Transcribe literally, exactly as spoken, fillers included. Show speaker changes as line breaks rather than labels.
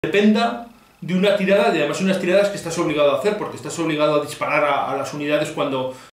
dependa de una tirada, y además unas tiradas que estás obligado a hacer, porque estás obligado a disparar a, a las unidades cuando,